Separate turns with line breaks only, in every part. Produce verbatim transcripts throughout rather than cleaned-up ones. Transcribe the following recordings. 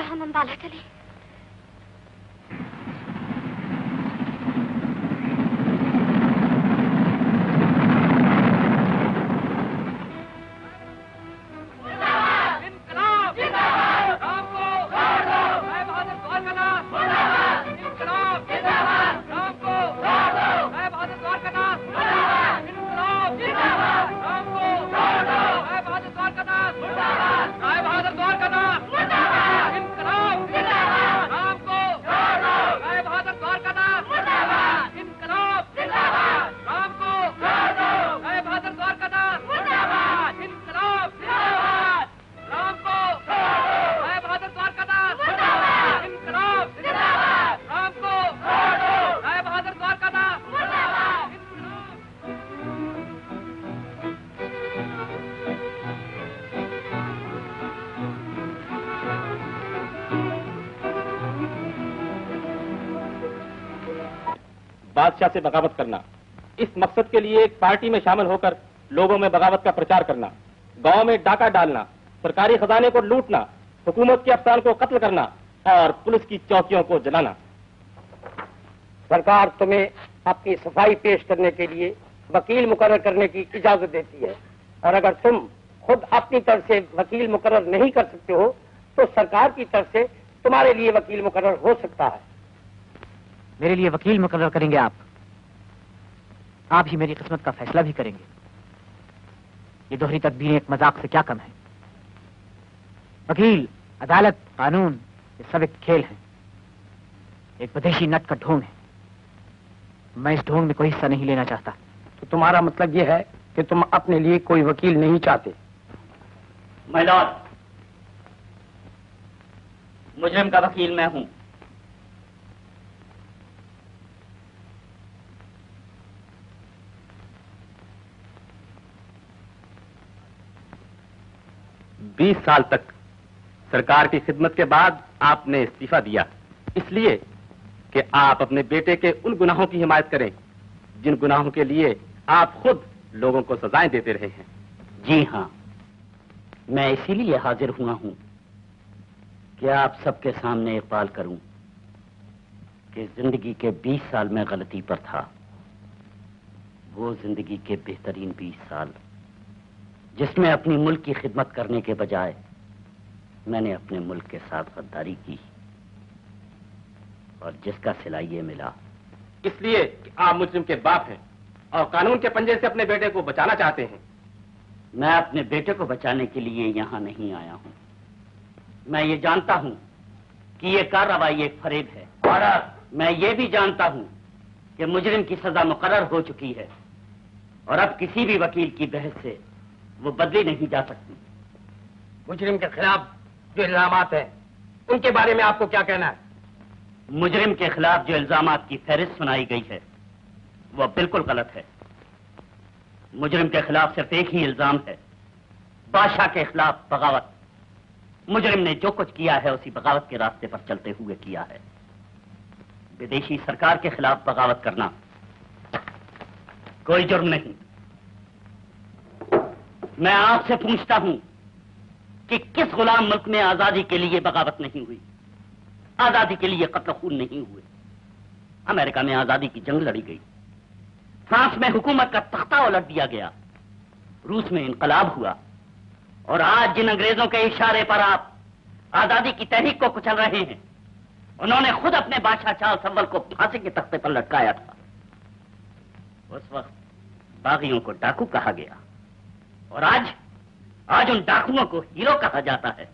हम अम्बाला चले।
बादशाह से बगावत करना, इस मकसद के लिए एक पार्टी में शामिल होकर लोगों में बगावत का प्रचार करना, गांव में डाका डालना, सरकारी खजाने को लूटना, हुकूमत के अफसरान को कत्ल करना और पुलिस की चौकियों को जलाना।
सरकार तुम्हें अपनी सफाई पेश करने के लिए वकील मुकर्रर करने की इजाजत देती है, और अगर तुम खुद अपनी तरफ से वकील मुकर्रर नहीं कर सकते हो तो सरकार की तरफ से तुम्हारे लिए वकील मुकर्रर हो सकता है।
मेरे लिए वकील मुकर्रर करेंगे आप? आप ही मेरी किस्मत का फैसला भी करेंगे। ये दोहरी तदबीरें एक मजाक से क्या कम है। वकील, अदालत, कानून, ये सब एक खेल है, एक विदेशी नट का ढोंग है। मैं इस ढोंग में कोई हिस्सा नहीं लेना चाहता।
तो तुम्हारा मतलब यह है कि तुम अपने लिए कोई वकील नहीं चाहते?
माय लॉर्ड, मुजरिम का वकील मैं हूं।
बीस साल तक सरकार की खिदमत के बाद आपने इस्तीफा दिया, इसलिए कि आप अपने बेटे के उन गुनाहों की हिमायत करें जिन गुनाहों के लिए आप खुद लोगों को सजाएं देते रहे हैं।
जी हां, मैं इसीलिए हाजिर हुआ हूं कि आप सबके सामने इकबाल करूं कि जिंदगी के बीस साल में गलती पर था, वो जिंदगी के बेहतरीन बीस साल जिसमें अपनी मुल्क की खिदमत करने के बजाय मैंने अपने मुल्क के साथ गद्दारी की, और जिसका सिला ये मिला।
इसलिए कि आप मुजरिम के बाप हैं और कानून के पंजे से अपने बेटे को बचाना चाहते हैं।
मैं अपने बेटे को बचाने के लिए यहां नहीं आया हूं। मैं ये जानता हूं कि ये कार्रवाई एक फरेब है, और मैं ये भी जानता हूं कि मुजरिम की सजा मुकर्रर हो चुकी है और अब किसी भी वकील की बहस से वो बदली नहीं जा सकती।
मुजरिम के खिलाफ जो इल्जामात हैं, उनके बारे में आपको क्या कहना है?
मुजरिम के खिलाफ जो इल्जामात की फहरिस्त सुनाई गई है वह बिल्कुल गलत है। मुजरिम के खिलाफ सिर्फ एक ही इल्जाम है, बादशाह के खिलाफ बगावत। मुजरिम ने जो कुछ किया है उसी बगावत के रास्ते पर चलते हुए किया है। विदेशी सरकार के खिलाफ बगावत करना कोई जुर्म नहीं। मैं आपसे पूछता हूं कि किस गुलाम मुल्क में आजादी के लिए बगावत नहीं हुई, आजादी के लिए कत्ल खून नहीं हुए? अमेरिका में आजादी की जंग लड़ी गई, फ्रांस में हुकूमत का तख्ता उलट दिया गया, रूस में इनकलाब हुआ, और आज जिन अंग्रेजों के इशारे पर आप आजादी की तहरीक को कुचल रहे हैं, उन्होंने खुद अपने बादशाह चार्ल्स अव्वल को फांसी के तख्ते पर लटकाया था। उस वक्त बागियों को डाकू कहा गया, और आज आज उन डाकुओं को हीरो कहा जाता है।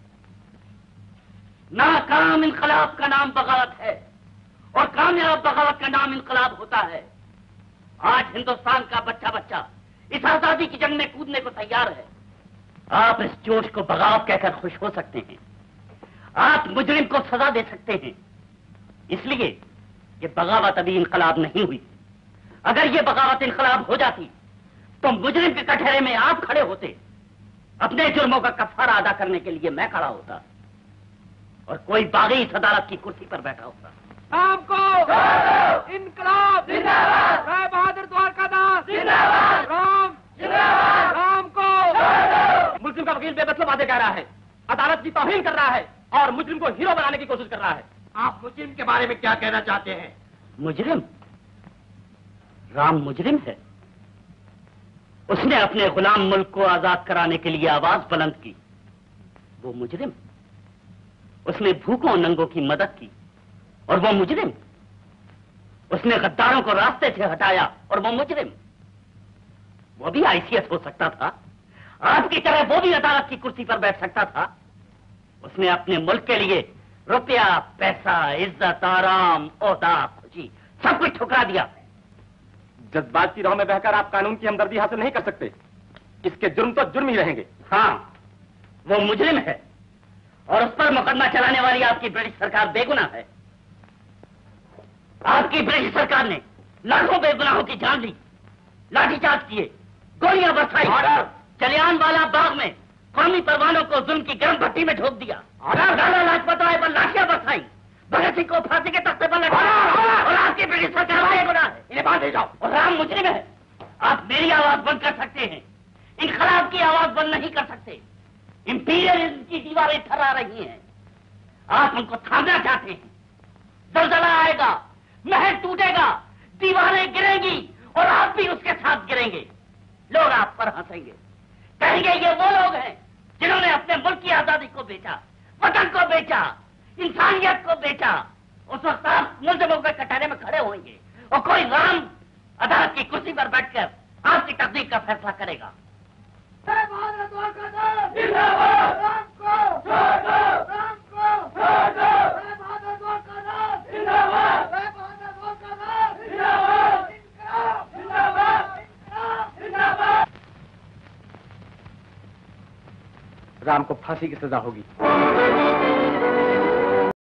नाकाम इनकलाब का नाम बगावत है, और कामयाब बगावत का नाम इनकलाब होता है। आज हिंदुस्तान का बच्चा बच्चा इस आजादी की जंग में कूदने को तैयार है। आप इस जोश को बगावत कहकर खुश हो सकते हैं, आप मुजरिम को सजा दे सकते हैं, इसलिए कि बगावत अभी इनकलाब नहीं हुई। अगर ये बगावत इनकलाब हो जाती तो मुजरिम के कटहरे में आप खड़े होते, अपने जुर्मों का कफारा अदा करने के लिए मैं खड़ा होता, और कोई बागी इस अदालत की कुर्सी पर बैठा होता।
आपको इनकलाब जिंदाबाद, राय बहादुर द्वारकादास जिंदाबाद, राम जिंदाबाद, राम को। मुस्लिम का वकील बेमतलब बातें कह रहा है, अदालत की तौहीन कर रहा है,
और मुजरिम को हीरो बनाने की कोशिश कर रहा है।
आप मुजरिम के बारे में क्या कहना चाहते हैं?
मुजरिम? राम मुजरिम है। उसने अपने गुलाम मुल्क को आजाद कराने के लिए आवाज बुलंद की। वो मुजरिम? उसने भूखों नंगों की मदद की और वो मुजरिम? उसने गद्दारों को रास्ते से हटाया और वो मुजरिम? वो भी आईसीएस हो सकता था, आपकी तरह वो भी अदालत की कुर्सी पर बैठ सकता था। उसने अपने मुल्क के लिए रुपया, पैसा, इज्जत, आराम, ओहदा, खुशी सब कुछ ठुकरा दिया।
जज्बात की राह में बहकर आप कानून की हमदर्दी हासिल नहीं कर सकते। इसके जुर्म तो जुर्म ही रहेंगे।
हाँ, वो मुजरिम है और उस पर मुकदमा चलाने वाली आपकी ब्रिटिश सरकार बेगुनाह है। आपकी ब्रिटिश सरकार ने लाखों बेगुनाहों की जान ली, लाठीचार्ज किए, गोलियां बरसाई, जलियांवाला बाग में कौमी परवानों को जुल्म की गर्म भट्टी में झोंक दिया, लाला लाजपत राय पर लाठियां बरसाई, भगत सिंह को फांसी के तख्ते पर लटकाया और आपकी ब्रिटिश सरकार बेगुनाह है। इन्हें बांध ले जाओ। और राम मुजरिम है। आप मेरी आवाज बंद कर सकते हैं, इनकलाब की आवाज बंद नहीं कर सकते। इंपीरियलिज्म की दीवारें थर्रा रही हैं, आप उनको थामना चाहते हैं। जलजला आएगा, महल टूटेगा, दीवारें गिरेंगी और आप भी उसके साथ गिरेंगे। लोग आप पर हंसेंगे, कहेंगे ये वो लोग हैं जिन्होंने अपने मुल्क की आजादी को बेचा, वतन को बेचा, इंसानियत को बेचा। उस वक्त आप मुल्ज़िमों के कटहरे में खड़े होंगे और कोई राम अदालत की कुर्सी पर बैठकर आपकी तकदीर का फैसला करेगा।
राम को फांसी की सजा होगी।